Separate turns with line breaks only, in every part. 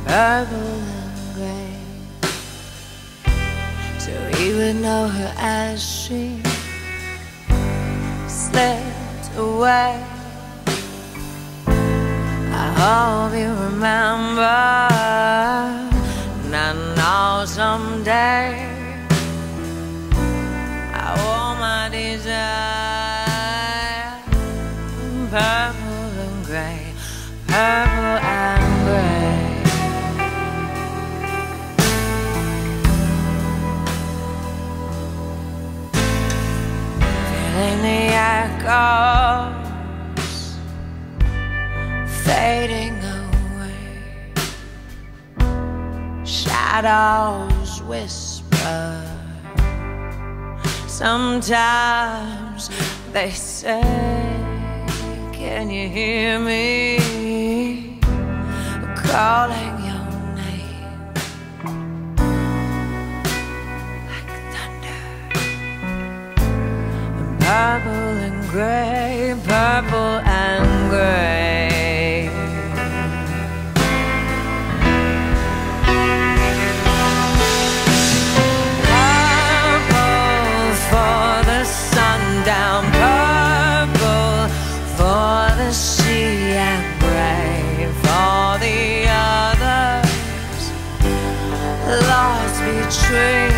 purple and gray, so he would know her as she slipped away. I hope you remember, and I know someday I wore my desire, purple and gray, purple and gray. Feeling the echoes fading away, shadows whisper. Sometimes they say, can you hear me calling your name like thunder? Purple and gray, purple and gray. Purple for the sundown, purple for the sea, and gray for the others lost between.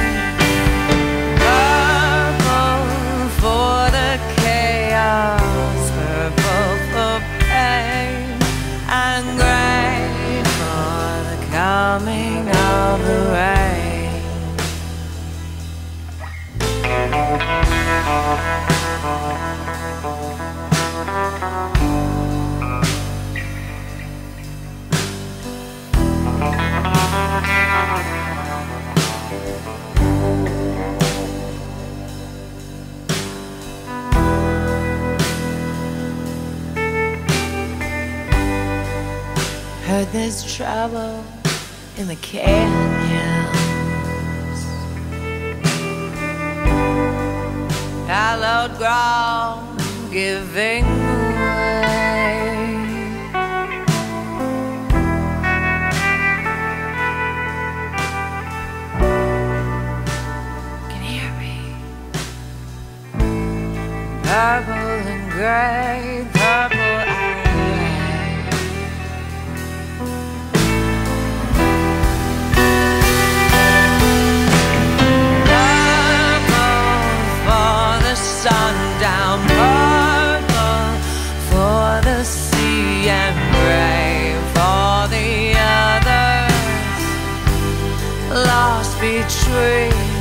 Purple for the chaos, purple for pain, and gray for the coming of the rain. Heard there's trouble in the canyons, hallowed ground giving way. Can you hear me? Purple and gray, purple and sundown, purple for the sea, and gray for the others lost between.